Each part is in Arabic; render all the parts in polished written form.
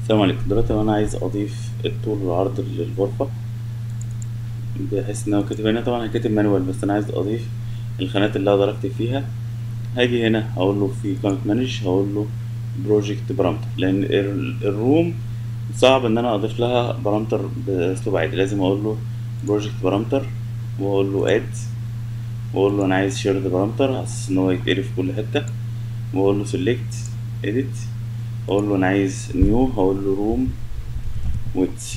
السلام عليكم. دلوقتي لو انا عايز اضيف الطول والعرض للغرفة، بحيث ان هو كاتب هنا، طبعا هكتب مانوال، بس انا عايز اضيف الخانات اللي اقدر اكتب فيها. هاجي هنا هقول له في قائمة مانج، هقول له بروجكت بارامتر، لان الروم صعب ان انا اضيف لها بارامتر باسلوب عادي. لازم اقول له بروجكت بارامتر، واقول له اد، واقول له انا عايز شيرد بارامتر على اساس ان هو يتقري في كل حتة، واقول له سيلكت اديت، اقول له انا عايز نيو، هقول له روم ويدث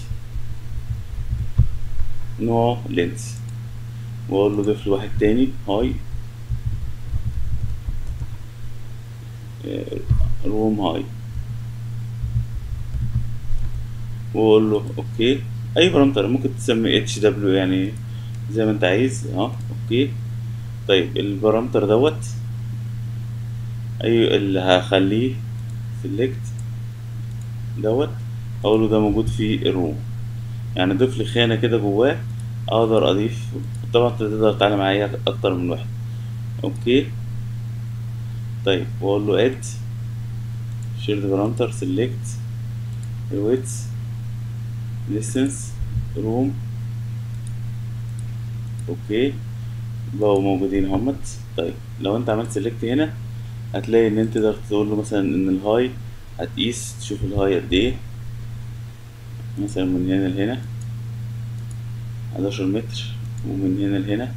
نوع لينس، واقول له ضيف لي واحد تاني هاي، روم هاي، واقول له اوكي. اي بارامتر ممكن تسمي اتش دبليو يعني، زي ما انت عايز. اوكي. طيب البارامتر دوت، اي اللي هخليه سيلكت دوت، اقول له ده موجود في الروم، يعني ضيف لي خانة كده جواه اقدر اضيف. طبعا انت تقدر تتعلم معايا اكتر من واحد. اوكي. طيب واقول له اد شيرد بارامتر، سيلكت الويتس ديستنس روم. اوكي، بقوا موجودين همت. طيب لو انت عملت سيلكت هنا، هتلاقي ان انت تقدر تقول له مثلا ان الهاي، هتقيس تشوف الهاي قد ايه، مثلا من هنا لهنا 11 متر، ومن هنا لهنا.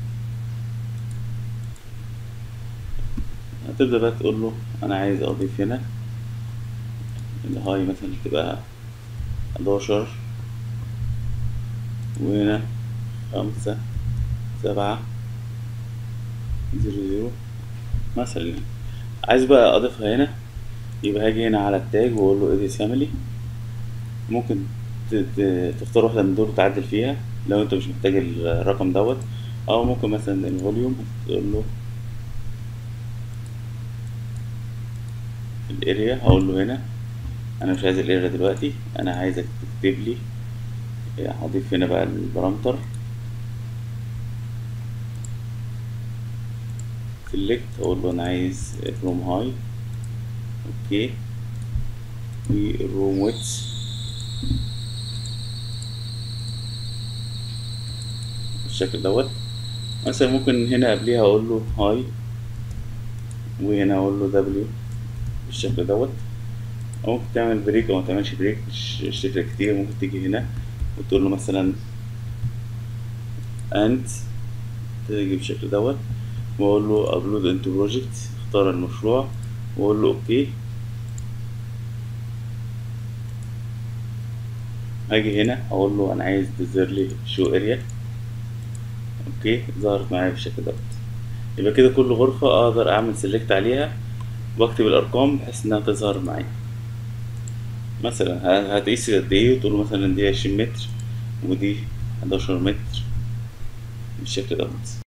هتبدأ بقى تقول له انا عايز اضيف هنا الهاي مثلا تبقى 11، وهنا 5 7 0 0 مثلا يعني. عايز بقى اضيفها هنا، يبقى هاجي هنا على التاج واقول له اديت فاميلي. ممكن تختار واحدة من دول وتعدل فيها لو انت مش محتاج الرقم دوت. او ممكن مثلا الفوليوم تقول له الاريا، هقول له هنا انا مش عايز الاريا دلوقتي، انا عايزك تكتب لي. هضيف هنا بقى البارامتر سيلكت، اقول له انا عايز الروم هاي. اوكي. والروم ويتس بالشكل دوت. مثلا ممكن هنا قبليها اقول له هاي، وهنا اقول له دبليو بالشكل دوت. أو ممكن تعمل بريك او ما تعملش بريك، مش تفرق كتير. ممكن تيجي هنا وتقول له مثلا انت، تيجي بالشكل دوت، واقول له ابلود انتو بروجكت، اختار المشروع واقول له اوكي. هاجي هنا اقول له انا عايز تظهر لي شو اريا. اوكي، ظهرت معايا بالشكل دوت. يبقى كده كل غرفة اقدر اعمل سيلكت عليها واكتب الارقام بحيث انها تظهر معايا. مثلا هتقيس قد ايه وتقول له مثلا دي 20 متر ودي 11 متر بالشكل دوت.